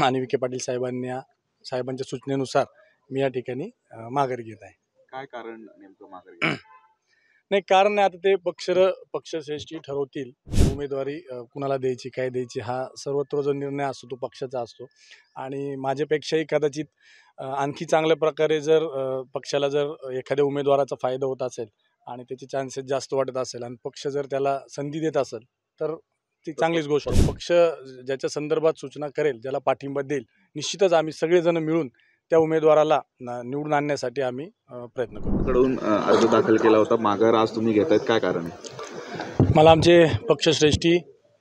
आणि विखे पाटील साहेबांच्या सूचनेनुसार मी या ठिकाणी माघारी घेत आहे. काय कारण नेमकं माघारी घेतलं? नाही, कारण नाही, आता ते पक्षश्रेष्ठी ठरवतील उमेदवारी कुणाला द्यायची, काय द्यायची, हा सर्वत्र जो निर्णय असतो तो पक्षाचा असतो. आणि माझ्यापेक्षाही कदाचित आणखी चांगल्या प्रकारे जर पक्षाला जर एखाद्या उमेदवाराचा फायदा होत असेल आणि त्याचे चान्सेस जास्त वाटत असेल आणि पक्ष जर त्याला संधी देत असेल तर ती चांगलीच गोष्ट आहे. पक्ष ज्याच्या संदर्भात सूचना करेल, ज्याला पाठिंबा देईल, निश्चितच आम्ही सगळेजण मिळून त्या उमेदवाराला निवडून आणण्यासाठी आम्ही प्रयत्न करू. कडून अर्ज दाखल केला होता, माघार आज तुम्ही घेतायत, काय कारण आहे? मला आमचे पक्षश्रेष्ठी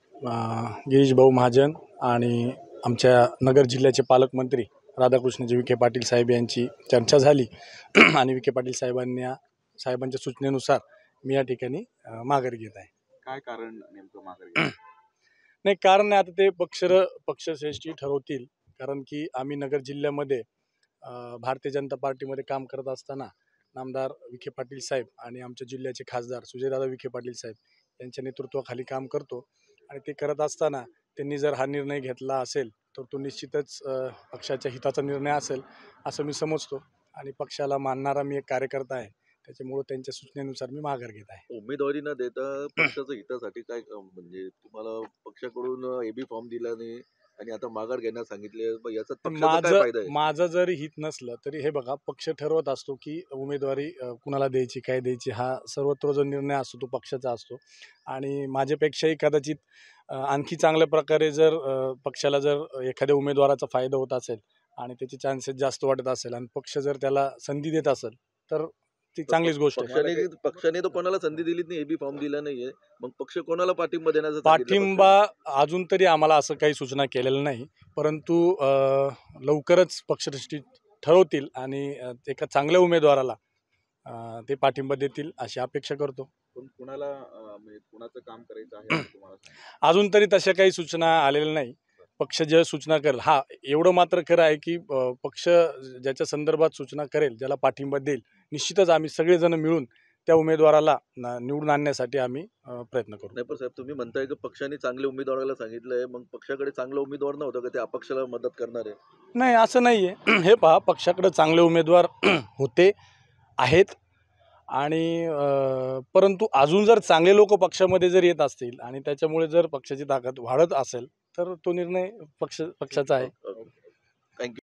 गिरीश भाऊ महाजन आणि आमच्या नगर जिल्ह्याचे पालकमंत्री राधाकृष्णजी विखे पाटील साहेब यांची चर्चा झाली आणि विखे पाटील साहेबांच्या सूचनेनुसार मी या ठिकाणी माघारी घेत आहे. काय कारण नेमकं माघारी घेतलं? नाही, कारण नाही, आता ते पक्षश्रेष्ठी ठरवतील. कारण की आम्ही नगर जिल्ह्यामध्ये भारतीय जनता पार्टीमध्ये काम करत असताना नामदार विखे पाटील साहेब आणि आमच्या जिल्ह्याचे खासदार सुजयदादा विखे पाटील साहेब यांच्या नेतृत्वाखाली काम करतो. आणि ते करत असताना त्यांनी जर हा निर्णय घेतला असेल तर तो निश्चितच पक्षाच्या हिताचा निर्णय असेल असं मी समजतो. आणि पक्षाला मानणारा मी एक कार्यकर्ता आहे, त्याच्यामुळे त्यांच्या सूचनेनुसार मी माघार घेत आहे. उमेदवारी न देता पक्षाच्या हितासाठी काय म्हणजे तुम्हाला पक्षाकडून एबी फॉर्म दिला नाही आणि आता माघार घेण्यास सांगितले, याचा पक्षाचा काय फायदा आहे? माझं जरी हित नसलं तरी हे बघा, पक्ष ठरवत असतो की उमेदवारी कुणाला द्यायची, काय द्यायची, हा सर्वत्र जो निर्णय असतो तो पक्षाचा असतो. आणि माझ्यापेक्षाही कदाचित आणखी चांगल्या प्रकारे जर पक्षाला जर एखाद्या उमेदवाराचा फायदा होत असेल आणि त्याचे चान्सेस जास्त वाटत असेल आणि पक्ष जर त्याला संधी देत असेल तर ती चांगलीच गोष्ट आहे. पक्षाने तर कोणाला संधी दिलीच नाही, एबी फॉर्म दिला नाहीये, मग पक्ष कोणाला पाठिंबा देण्याचा पाठिंबा अजून तरी आम्हाला असं काही सूचना केलेलं नाही, परंतु लवकरच पक्षश्रेष्ठी ठरवतील आणि एका चांगल्या उमेदवाराला ते पाठिंबा देतील अशी अपेक्षा करतो. कुणाला म्हणजे कुणाचं काम करायचं आहे असं तुम्हाला सांगितलं? अजून तरी तशा काही सूचना आलेल्या नाही. पक्ष जे सूचना करेल, एवढं मात्र खरं आहे की पक्ष ज्याच्या संदर्भात सूचना करेल, ज्याला पाठिंबा देईल, निश्चितच आम्ही सगळेजण मिळून त्या उमेदवाराला निवडून आणण्यासाठी आम्ही प्रयत्न करू. नाही पण साहेब, तुम्ही म्हणताय की पक्षाने चांगल्या उमेदवाराला सांगितलंय, मग पक्षाकडे चांगला उमेदवार नव्हता का ते अपक्षाला मदत करणार आहे? नाही, असं नाही आहे. हे पहा, पक्षाकडे चांगले उमेदवार होते, आहेत. आणि परंतु अजून जर चांगले लोक पक्षामध्ये जर येत असतील आणि त्याच्यामुळे जर पक्षाची ताकद वाढत असेल तर तो निर्णय पक्षाचा आहे. थँक्यू.